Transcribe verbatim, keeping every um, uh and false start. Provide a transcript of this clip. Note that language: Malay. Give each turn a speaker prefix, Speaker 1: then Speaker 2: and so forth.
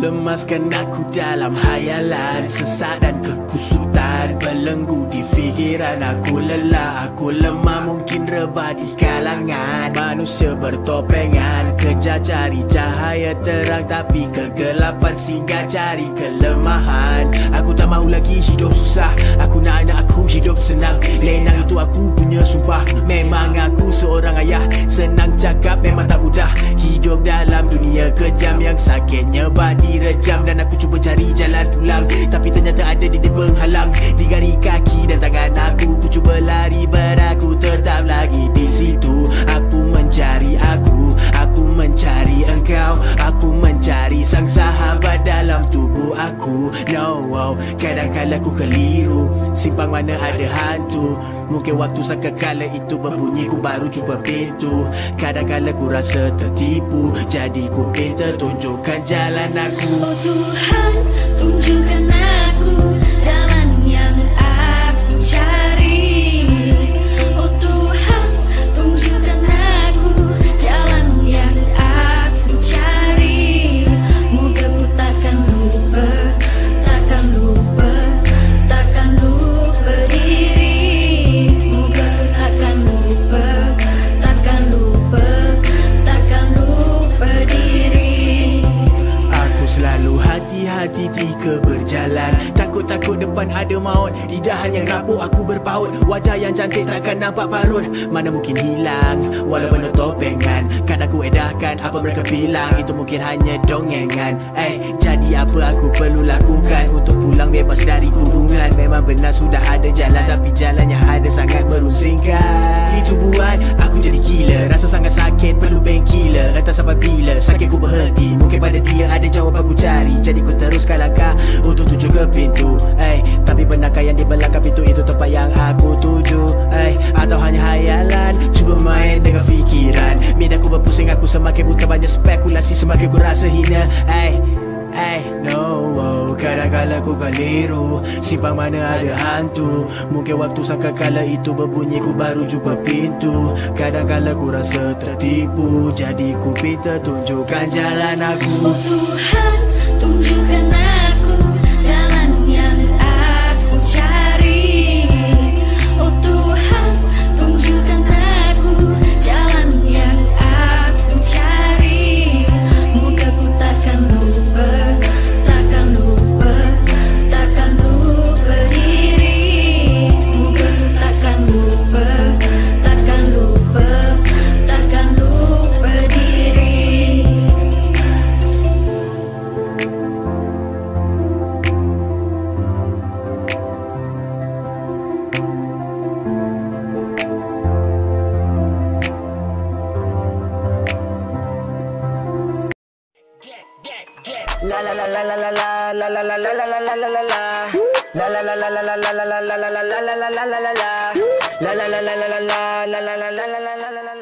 Speaker 1: lemaskan aku dalam hayalan, sesat dan kekusutan belenggu di fikiran. Aku lelah, aku lemah, mungkin rebah di kalangan manusia bertopengan, kejar cari cahaya terang tapi kegelapan singgah cari kelemahan. Aku tak mahu lagi hidup susah, aku nak anak aku hidup senang. Lenang itu aku punya sumpah, memang aku seorang ayah. Senang cakap memang tak mudah, hidup dalam dunia kejam yang sakitnya badi rejam. Dan aku cuba cari jalan pulang, tapi ternyata ada di penghalang di gari kaki dan tangan aku. Ku cuba lari beraku tetap lagi di situ. Aku mencari aku, aku mencari engkau, aku mencari sang sahabat dalam tubuh aku. No, wow, kadang-kala ku keliru, simpang mana ada hantu. Mungkin waktu sangka kala itu berbunyi, ku baru jumpa pintu. Kadang-kala ku rasa tertipu, jadi ku minta tunjukkan jalan aku.
Speaker 2: Oh Tuhan, tunjukkan aku jalan yang aku cari. Oh Tuhan, tunjukkan aku jalan yang aku cari. Moga ku takkan lupa, takkan lupa, takkan lupa diri. Moga ku takkan lupa, takkan lupa, takkan lupa diri.
Speaker 1: Aku selalu hati-hati ketika berjalan, takut-takut depan ada maut. Lidah hanya rabuk aku berpaut, wajah yang cantik takkan nampak parut. Mana mungkin hilang walau penuh topengan. Kan aku edahkan apa mereka bilang, itu mungkin hanya dongengan. Eh, jadi apa aku perlu lakukan untuk pulang bebas dari kurungan? Memang benar sudah ada jalan, tapi jalannya ada sangat merusingkan. Itu buat aku jadi gila, rasa sangat sakit perlu painkiller. Entah sampai bila sakit ku berhenti, mungkin pada dia ada jawab aku cari. Jadi ku teruskan langkah untuk tuju ke pintu. Eh, tapi benarkah yang di belakang pintu itu tempat yang aku tuju? Eh, atau hanya hayalan, cuba main dengan fikiran. Minda ku berpusing, aku semakin buta, banyak spekulasi, semakin ku rasa hina. Eh, eh, no, oh, kadang-kala ku keliru, simpang mana ada hantu. Mungkin waktu sangka kala itu berbunyi, ku baru jumpa pintu. Kadang-kala ku rasa tertipu, jadi ku minta tunjukkan jalan aku.
Speaker 2: Oh Tuhan, tunjukkan aku jalan yang aku cari. Oh Tuhan, tunjukkan aku jalan yang aku cari. Moga ku takkan lupa, takkan lupa, takkan lupa diri. Moga ku takkan lupa, takkan lupa, takkan lupa diri.
Speaker 3: La la la la la la la la la la la la la la la la la. La la la la la la la la la la la la la la la la la la. La la la la la la la la la la la la la la la.